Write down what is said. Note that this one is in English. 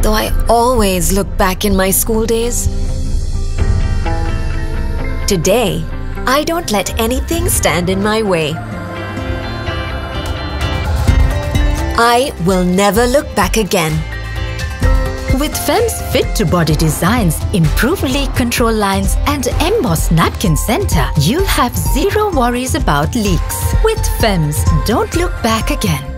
though I always look back in my school days. Today, I don't let anything stand in my way. I will never look back again. With Fems fit-to-body designs, improved leak control lines and embossed napkin center, you'll have zero worries about leaks. With Fems, don't look back again.